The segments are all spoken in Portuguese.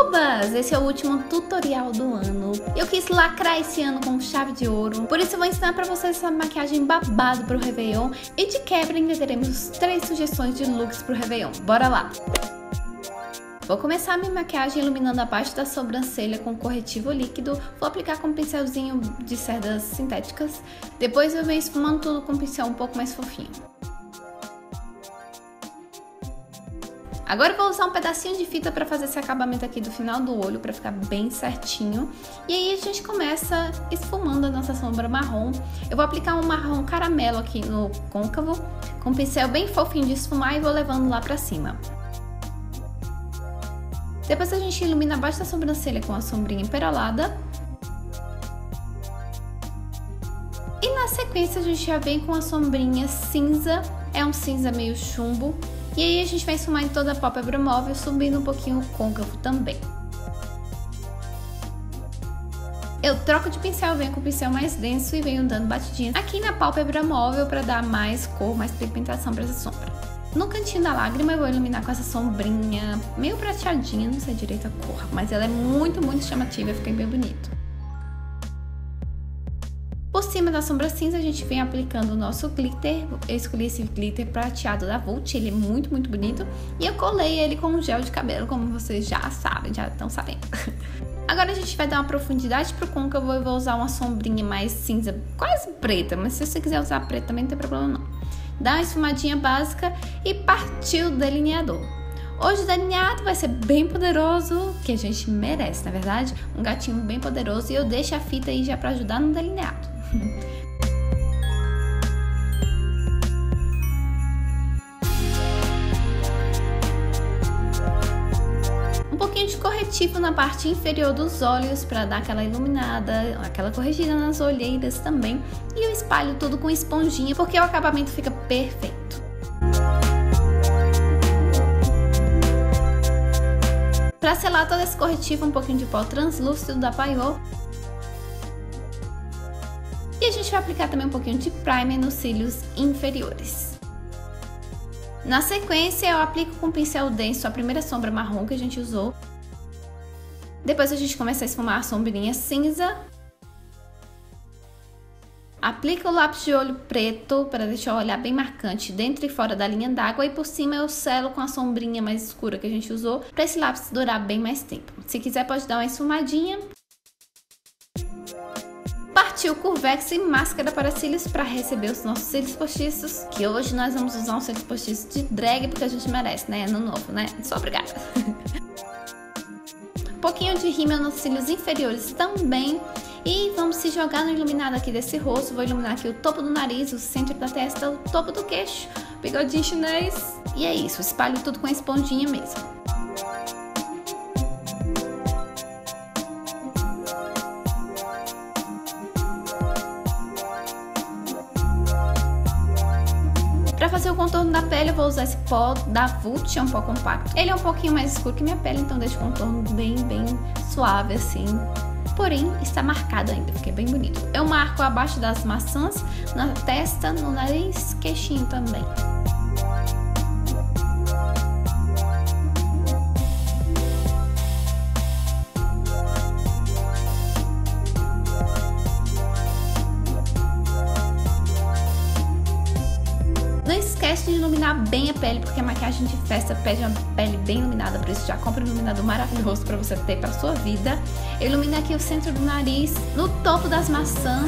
Bubas! Esse é o último tutorial do ano. Eu quis lacrar esse ano com chave de ouro, por isso eu vou ensinar pra vocês essa maquiagem babado pro Réveillon e de quebra ainda teremos 3 sugestões de looks pro Réveillon. Bora lá! Vou começar a minha maquiagem iluminando abaixo da sobrancelha com corretivo líquido. Vou aplicar com um pincelzinho de cerdas sintéticas. Depois eu venho esfumando tudo com um pincel um pouco mais fofinho. Agora eu vou usar um pedacinho de fita para fazer esse acabamento aqui do final do olho, para ficar bem certinho. E aí a gente começa esfumando a nossa sombra marrom. Eu vou aplicar um marrom caramelo aqui no côncavo, com um pincel bem fofinho de esfumar e vou levando lá para cima. Depois a gente ilumina abaixo da sobrancelha com a sombrinha perolada. E na sequência a gente já vem com a sombrinha cinza, é um cinza meio chumbo. E aí a gente vai esfumar em toda a pálpebra móvel, subindo um pouquinho o côncavo também. Eu troco de pincel, venho com o pincel mais denso e venho dando batidinhas aqui na pálpebra móvel para dar mais cor, mais pigmentação para essa sombra. No cantinho da lágrima eu vou iluminar com essa sombrinha meio prateadinha, não sei direito a cor, mas ela é muito chamativa, fica bem bonito. Por cima da sombra cinza a gente vem aplicando o nosso glitter. Eu escolhi esse glitter prateado da Vult, ele é muito bonito. E eu colei ele com um gel de cabelo, como vocês já sabem, já estão sabendo. Agora a gente vai dar uma profundidade pro côncavo, eu vou usar uma sombrinha mais cinza, quase preta, mas se você quiser usar preta também não tem problema não. Dá uma esfumadinha básica e partiu o delineador. Hoje o delineado vai ser bem poderoso, que a gente merece, na verdade, um gatinho bem poderoso, e eu deixo a fita aí já para ajudar no delineado. Um pouquinho de corretivo na parte inferior dos olhos para dar aquela iluminada, aquela corrigida nas olheiras também. E eu espalho tudo com esponjinha porque o acabamento fica perfeito. Para selar todo esse corretivo, um pouquinho de pó translúcido da Paiô. E a gente vai aplicar também um pouquinho de primer nos cílios inferiores. Na sequência, eu aplico com o pincel denso a primeira sombra marrom que a gente usou. Depois a gente começa a esfumar a sombrinha cinza. Aplico o lápis de olho preto para deixar o olhar bem marcante dentro e fora da linha d'água. E por cima eu selo com a sombrinha mais escura que a gente usou, para esse lápis durar bem mais tempo. Se quiser pode dar uma esfumadinha. Partiu Curvex e máscara para cílios para receber os nossos cílios postiços. Que hoje nós vamos usar uns cílios postiços de drag porque a gente merece, né? Ano novo, né? Só obrigada. Um pouquinho de rímel nos cílios inferiores também. E vamos se jogar no iluminado aqui desse rosto. Vou iluminar aqui o topo do nariz, o centro da testa, o topo do queixo, bigodinho chinês. E é isso, espalho tudo com a esponjinha mesmo. Para fazer o contorno da pele eu vou usar esse pó da Vult, é um pó compacto. Ele é um pouquinho mais escuro que minha pele, então deixa o contorno bem suave assim. Porém, está marcado ainda, fica bem bonito. Eu marco abaixo das maçãs, na testa, no nariz, queixinho também. Esquece de iluminar bem a pele, porque a maquiagem de festa pede uma pele bem iluminada, por isso já compra um iluminador maravilhoso para você ter para sua vida. Eu ilumino aqui o centro do nariz, no topo das maçãs.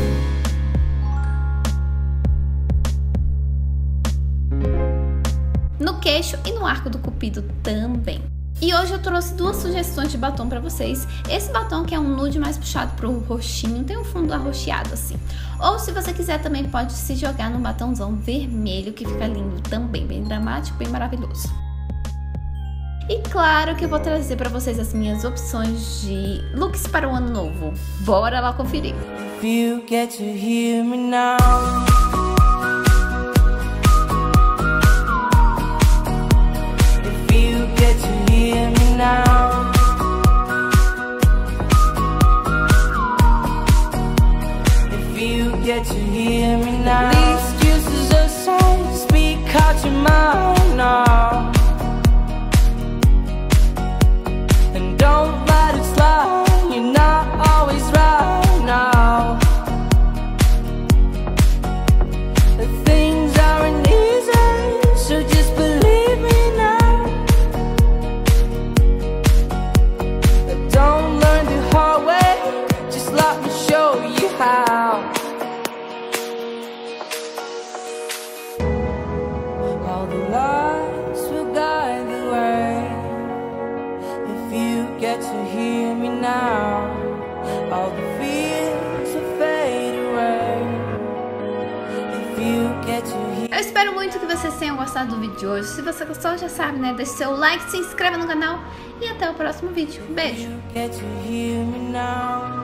No queixo e no arco do cupido também. E hoje eu trouxe 2 sugestões de batom pra vocês. Esse batom que é um nude mais puxado pro roxinho, tem um fundo arroxeado assim. Ou se você quiser também pode se jogar num batomzão vermelho que fica lindo também, bem dramático, bem maravilhoso. E claro que eu vou trazer pra vocês as minhas opções de looks para o ano novo. Bora lá conferir! If you get to hear me now. Now. If you get to hear me now, least uses a song, speak out your mind now. And don't All the lights will guide the way. If you get to hear me now, all the fears will fade away. If you get to hear. Eu espero muito que vocês tenham gostado do vídeo de hoje. Se você gostou, já sabe, né? Deixe seu like, se inscreva no canal e até o próximo vídeo. Beijo! Get to hear me now.